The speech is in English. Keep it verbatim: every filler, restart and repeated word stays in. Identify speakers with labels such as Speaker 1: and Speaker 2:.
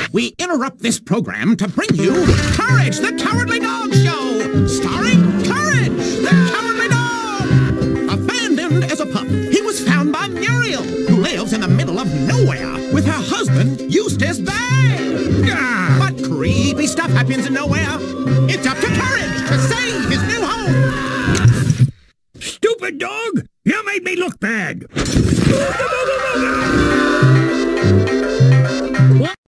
Speaker 1: we interrupt this program to bring you Courage, the Cowardly Dog Show, starring Courage, the Cowardly Dog. Abandoned as a pup, he was found by Muriel, who lives in the middle of nowhere with her husband, Eustace Bay. But creepy stuff happens in nowhere. It's up to Courage to save his new home.
Speaker 2: Stupid dog!